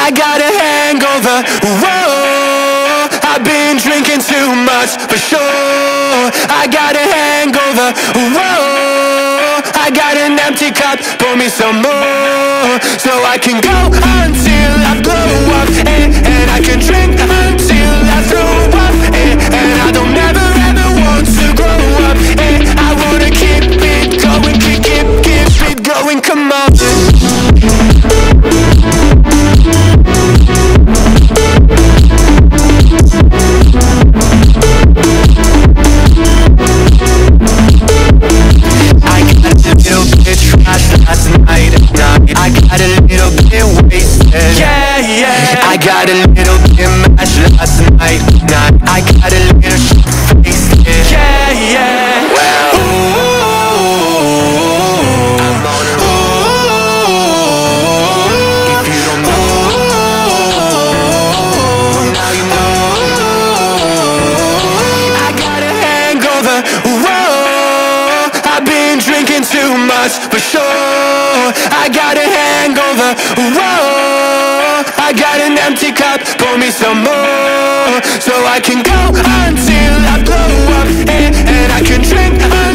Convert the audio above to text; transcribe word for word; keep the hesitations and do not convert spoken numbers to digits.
I got a hangover, whoa. I've been drinking too much, for sure. I got a hangover, whoa. I got an empty cup, pour me some more, so I can go until I blow up, and, and I can drink until I throw up, and, and I don't ever ever want to grow up, and I wanna keep it going, keep, keep, keep it going, come on. Last night, night, I got a little bit wasted. Yeah, yeah. I got a little bit mashed last night, night. I got a little shit-faced. Yeah, yeah. Well, ooh, I'm on a roll. If you don't know, now you know. I got a hangover. Whoa, I've been drinking too much, for sure. I got a hangover, whoa. I got an empty cup, pour me some more, so I can go until I blow up, and, and I can drink